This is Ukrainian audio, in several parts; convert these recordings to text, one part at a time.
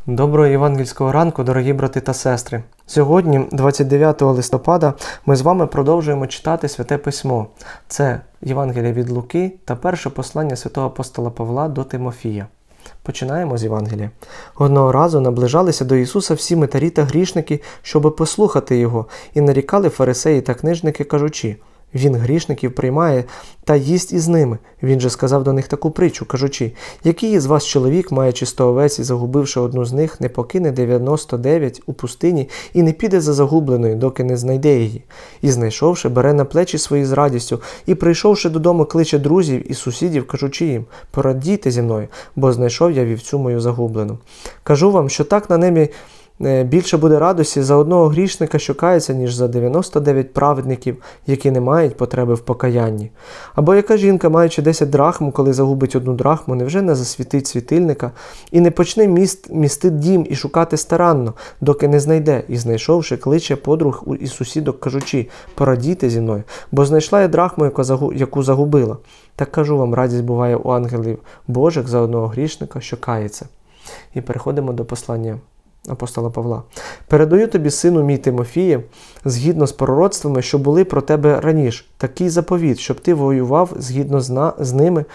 Доброго євангельського ранку, дорогі брати та сестри! Сьогодні, 29 листопада, ми з вами продовжуємо читати Святе Письмо. Це Євангелія від Луки та перше послання святого апостола Павла до Тимофія. Починаємо з Євангелія. Одного разу наближалися до Ісуса всі митарі та грішники, щоби послухати Його, і нарікали фарисеї та книжники, кажучи: «Він грішників приймає та їсть із ними». Він же сказав до них таку притчу, кажучи: «Який із вас чоловік, маючи 100 овець і загубивши одну з них, не покине 99 у пустині і не піде за загубленою, доки не знайде її? І знайшовши, бере на плечі свої з радістю, і прийшовши додому, кличе друзів і сусідів, кажучи їм: порадійте зі мною, бо знайшов я вівцю мою загублену. Кажу вам, що так на небі більше буде радості за одного грішника, що кається, ніж за 99 праведників, які не мають потреби в покаянні. Або яка жінка, маючи 10 драхм, коли загубить одну драхму, невже не засвітить світильника і не почне містити дім і шукати старанно, доки не знайде, і знайшовши, кличе подруг і сусідок, кажучи: порадійте зі мною, бо знайшла я драхму, яку загубила. Так кажу вам, радість буває у ангелів Божих за одного грішника, що кається». І переходимо до послання апостола Павла. «Передаю тобі, сину мій Тимофіє, згідно з пророцтвами, що були про тебе раніше, такий заповіт, щоб ти воював згідно з ними,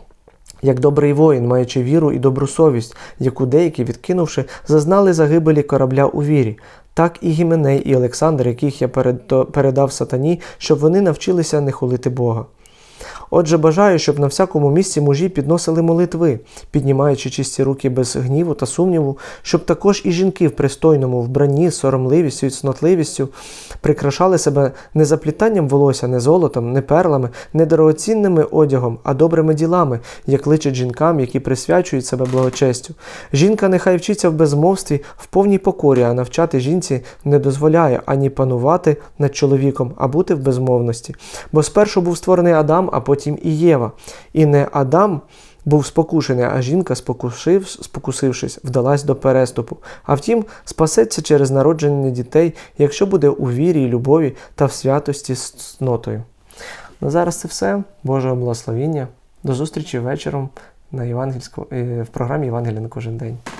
як добрий воїн, маючи віру і добру совість, яку деякі, відкинувши, зазнали загибелі корабля у вірі. Так і Гіменей, і Олександр, яких я передав сатані, щоб вони навчилися не хулити Бога. Отже, бажаю, щоб на всякому місці мужі підносили молитви, піднімаючи чисті руки без гніву та сумніву, щоб також і жінки в пристойному вбранні, соромливістю і цнотливістю прикрашали себе не заплітанням волосся, не золотом, не перлами, не дорогоцінними одягом, а добрими ділами, як личить жінкам, які присвячують себе благочестю. Жінка нехай вчиться в безмовстві, в повній покорі, а навчати жінці не дозволяє ані панувати над чоловіком, а бути в безмовності. Бо спершу був створений Адам, а потім і Єва. І не Адам був спокушений, а жінка, спокусившись, вдалась до переступу. А втім, спасеться через народження дітей, якщо буде у вірі і любові та в святості з цнотою». На зараз це все. Божого благословіння. До зустрічі вечором в програмі «Євангелія на кожен день».